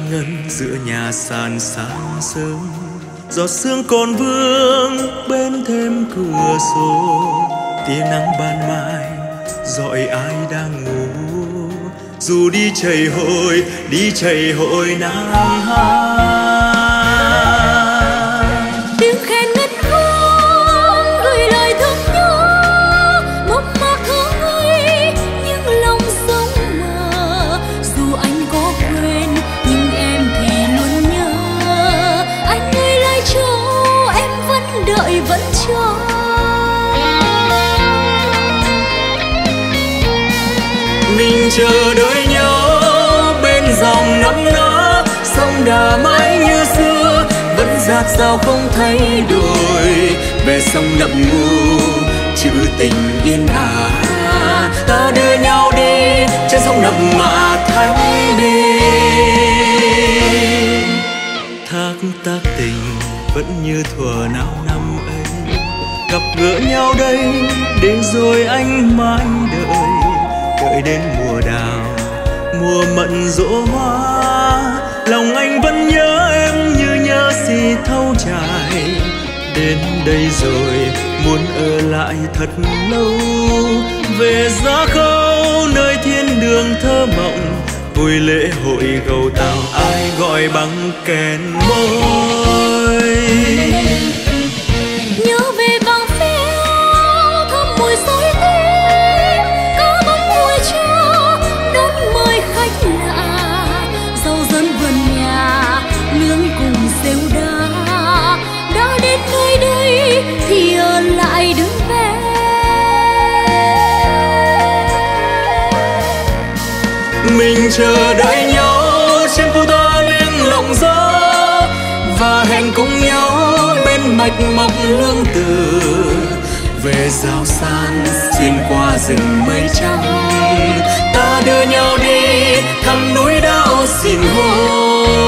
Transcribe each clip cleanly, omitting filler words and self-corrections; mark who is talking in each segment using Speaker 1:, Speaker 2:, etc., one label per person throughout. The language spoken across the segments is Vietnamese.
Speaker 1: ngân giữa nhà sàn sáng sớm, giọt sương còn vương bên thêm cửa sổ, tia nắng ban mai dọi ai đang ngủ. Dù đi chảy hội nắng hát.
Speaker 2: Tiếng khen ngất vang gửi lời thương nhớ, mộng mơ thơ ngây nhưng lòng sống mờ. Dù anh có quên nhưng em thì luôn nhớ. Anh ơi lại cho em vẫn đợi vẫn chờ.
Speaker 1: Mình chờ đợi nhau bên dòng nấm nở, sông Đà mãi như xưa vẫn dạt dào không thay đổi. Về sông ngậm ngùi chữ tình yên ả, ta đưa nhau đi trên sông đậm mạ thanh bình. Thác tác tình vẫn như thuở nào năm ấy, gặp gỡ nhau đây để rồi anh mãi đợi đến mùa đào, mùa mận dỗ hoa. Lòng anh vẫn nhớ em như nhớ gì thâu trải. Đến đây rồi muốn ở lại thật lâu, về Giá Khâu nơi thiên đường thơ mộng. Vui lễ hội gầu tàu ai gọi bằng kèn môi.
Speaker 2: Nhớ về vàng phèo thơm mùi xôi tím, cá bóng mùi cho đón mời khách lạ. Rau dấn vườn nhà nướng cùng rêu đá, đã đến nơi đây thì ở lại đứng về.
Speaker 1: Mình chờ đợi nhau trên phố ta lên lộng gió, và hẹn cùng nhau bên mạch mọc lương từ. Về Giao San xuyên qua rừng mây trắng, ta đưa nhau đi thăm núi đao Sìn Hồ.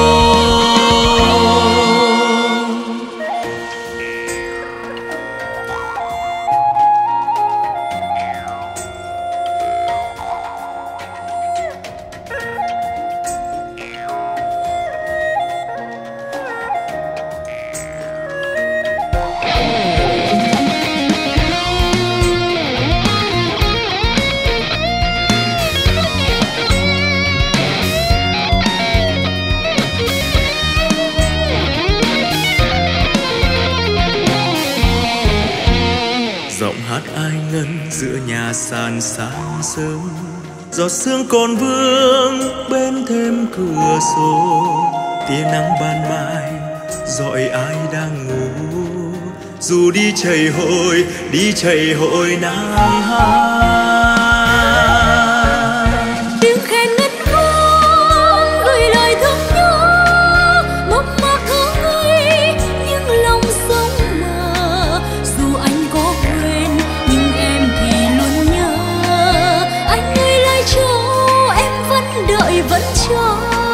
Speaker 1: Giọng hát ai ngân giữa nhà sàn sáng sớm, giọt sương còn vương bên thêm cửa sổ, tia nắng ban mai dọi ai đang ngủ. Dù đi chảy hội nắng hát.
Speaker 2: Tiếng khen ngất vang gửi lời thương nhớ, mộng mơ thơ ngây nhưng lòng sống mờ. Dù anh có quên nhưng em thì luôn nhớ. Anh ơi lại cho em vẫn đợi vẫn chờ.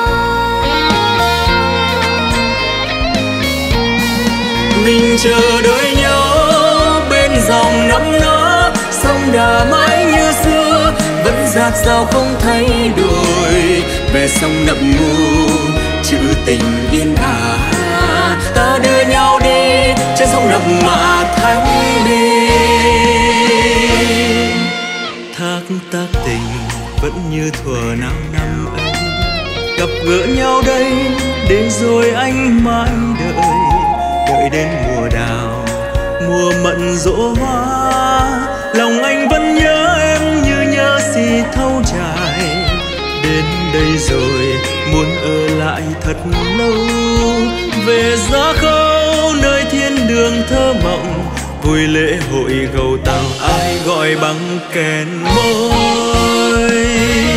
Speaker 1: Mình chờ đợi nhau bên dòng nấm nở, sông Đà mãi như xưa vẫn dạt dào không thay đổi. Về sông ngậm ngùi chữ tình yên ả, ta đưa nhau đi trên sông đậm mạ thanh bình. Thác tác tình vẫn như thuở nào năm ấy, gặp gỡ nhau đây để rồi anh mãi đợi đến mùa đào, mùa mận dỗ hoa. Lòng anh vẫn nhớ em như nhớ gì thâu trải. Đến đây rồi muốn ở lại thật lâu, về Giá Khâu nơi thiên đường thơ mộng. Vui lễ hội gầu tàu ai gọi bằng kèn môi.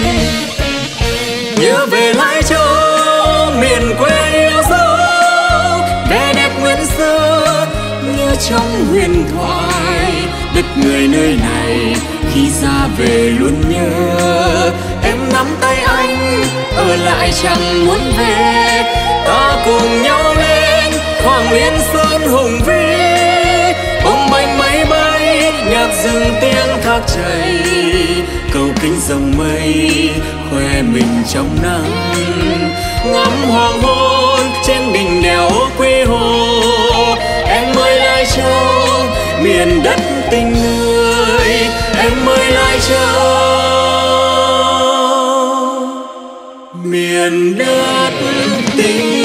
Speaker 1: Nhớ về Lai Châu miền quê yêu dấu, vẻ đẹp nguyên sơ như trong huyền thoại. Đất người nơi này khi ra về luôn nhớ. Em nắm tay anh ở lại chẳng muốn về, ta cùng nhau lên Hoàng Liên Sơn hùng vĩ. Bông bềnh máy bay nhạc rừng tiếng thác chảy, cầu kính dòng mây khoe mình trong nắng. ngắm hoàng hôn trên đỉnh đèo quê hồn. Em ơi Lai Châu, miền đất tình người, em ơi Lai Châu, miền đất tình